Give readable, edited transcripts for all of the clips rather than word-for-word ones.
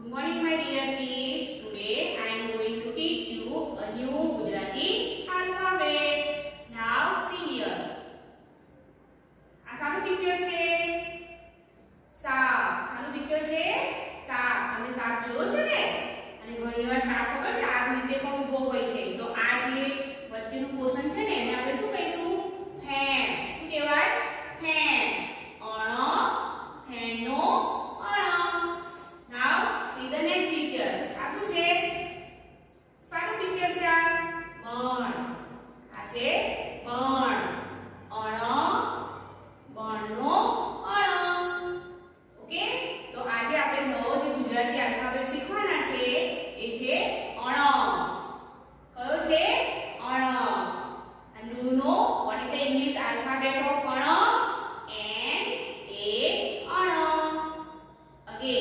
Good morning, my dear kids. Today I am going to teach you a new Gujarati alphabet. Now see here. આ સાનું picture છે? સાપ. સાનું picture છે? સાપ. તમે સાપ જોયો છે ને? અને ઘણીવાર સાપ ખબર છે આ રીતે પણ ઊભો હોય છે. તો આ જે વચ્ચેનું પોર્શન છે ને એને આપણે શું કહીશું? ફેણ. શું કહેવાય? ફેણ. હેણનો Now see the next picture. આ શું છે? સાનું પિક્ચર છે આ? બણ. આ છે બણ. બણનો ઓકે? તો આજે આપણે નવો જે ગુજરાતી આલ્ફાબેટ શીખવાના છે એ છે અણ. કયો છે? અણ. And do you know what is the English alphabet of અણ? Again.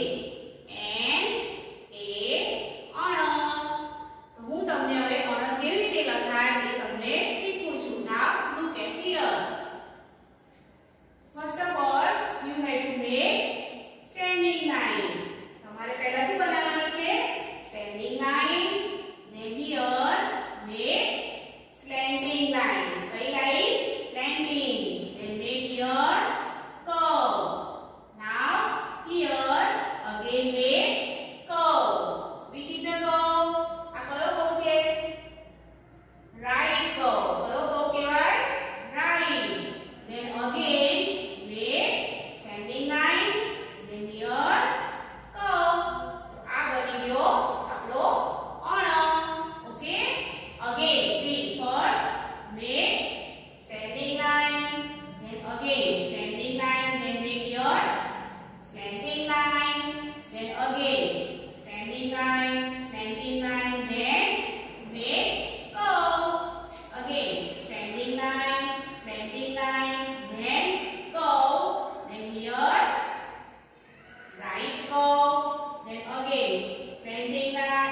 First of all, you have to make standing line. તમારે પહેલા શું બનાવવાનું છે? Standing line. Then here make slanting line. કઈ line? Slanting. Then make here curve. Now here again make curve. Which is the curve? આ કયો curve છે? Right curve. કયો curve કહેવાય? Right. Then again standing line, then here curve. આ બની ગયો આપણો અણ. Okay? Again, see, first make standing line, then again standing line, then make here slanting line, then again standing line, slanting line, then make curve. Again standing line, slanting line, then curve. Then here right curve, then again standing line,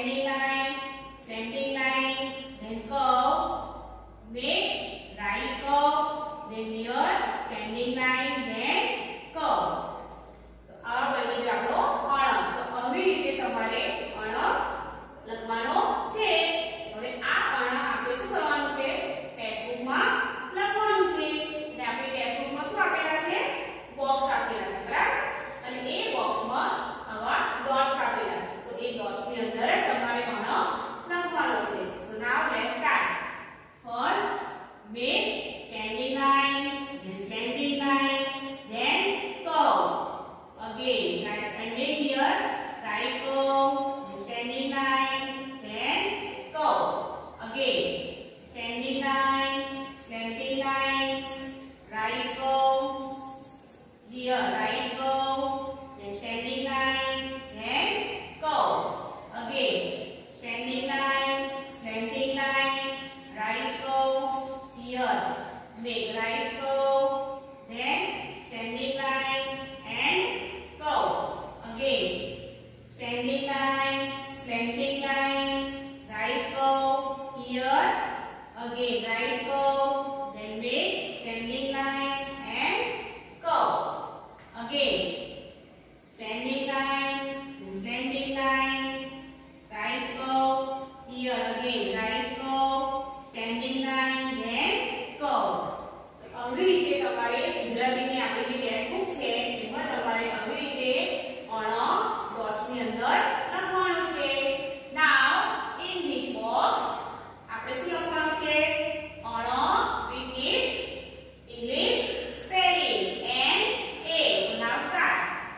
then curve, make right curve, then here standing line, then curve. તો આ બની ગયો આપણો અણ. તો આવી રીતે તમારે અણ લખવાનો છે. હવે આ અણ આપણે શું કરવાનું છે? ટેક્સ્ટબુકમાં લખવાનું છે. અને આપણે ટેક્સ્ટબુકમાં શું આપેલા છે? બોક્સ આપેલા છે, બરાબર? અને એ બોક્સમાં આવા ડોટ્સ આપેલા છે. તો એ ડોટ્સની અંદર તમારે અણ લખવાનો છે. So now let's start. First make standing line, then standing line, then curve. Again right and make here right curve, then standing line, then curve. Again standing line, slanting line, right curve. Here right curve, then standing line, then curve. Again standing line, slanting line, right curve. Here make right curve, then standing line and curve. Again standing line, slanting line, right curve. Here again right curve, then make standing line and curve. Again standing line, slanting line, right curve. Here again right curve, standing line, then curve. આવી રીતે તમારે ગુજરાતીની આપણી જે textbook છે એમાં તમારે આવી રીતે અણ ડોટ્સની અંદર લખવાનું છે. Now in this box આપણે શું લખવાનું છે? અણ with its English spelling and A. So now start.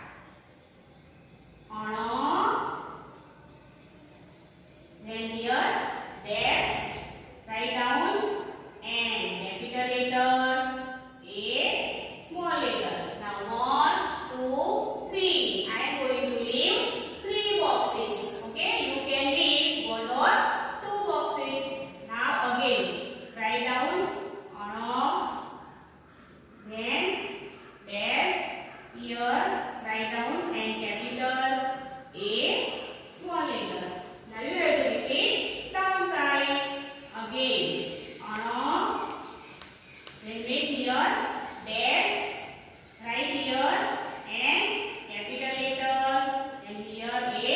અણ, then here dash, write down N, capital letter, A, small letter. Now 1, 2, 3. I am going to leave 3 boxes. Okay, you can leave 1 or 2 boxes. Now again write down then dash, here write down and capital A, small letter. Now you have to repeat downside. Again then make here dash, right here and capital letter, and here A,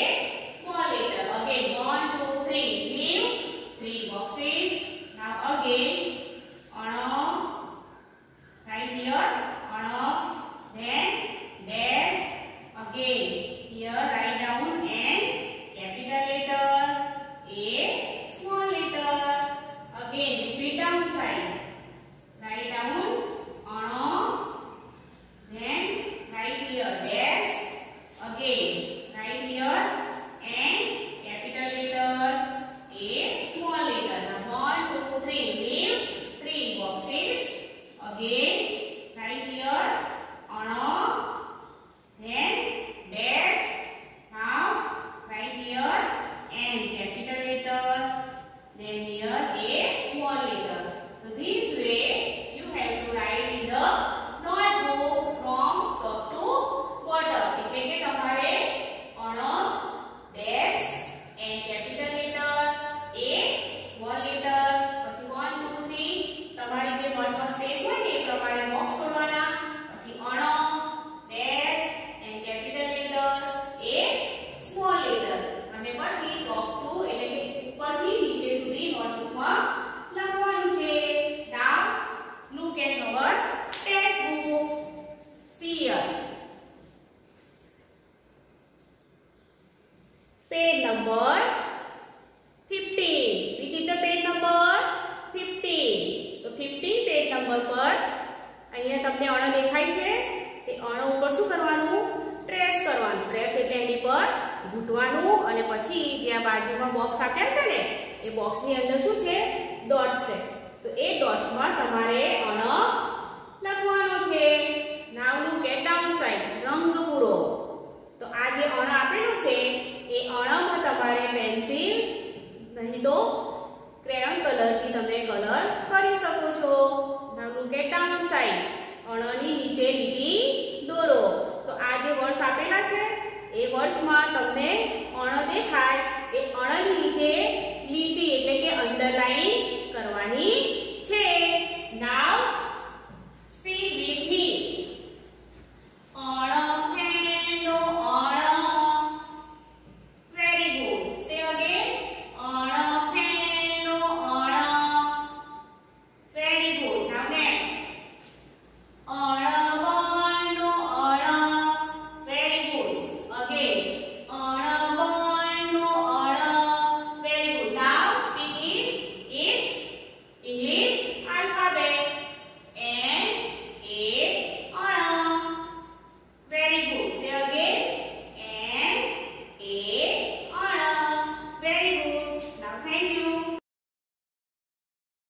અહીંયા તમને અણ દેખાય છે, તે અણ ઉપર શું કરવાનું? Trace કરવાનું. Trace એટલે એની પર ઘૂંટવાનું અને પછી જે આ બાજુમાં બોક્સ આપ્યા છે ને એ બોક્સની અંદર શું છે? ડોટ્સ છે. તો એ ડોટ્સમાં તમારે અણ લખવાનો છે. Now look at down side, રંગ પૂરો. તો આ જે અણ આપેલું છે એ અણમાં તમારે પેન્સિલ નહીં તો ક્રેયોન કલરથી તમે કલર કરી શકો છો. Now look at down side, અણની નીચે લીટી દોરો. તો આ જે વર્ડ્સ આપેલા છે એ વર્ડ્સમાં તમને અણ દેખાય